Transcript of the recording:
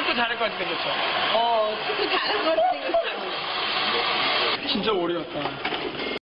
축구 잘할 것 같이 생겼죠? 축구 잘할 것 같이 생겼어. 진짜 오래 갔다.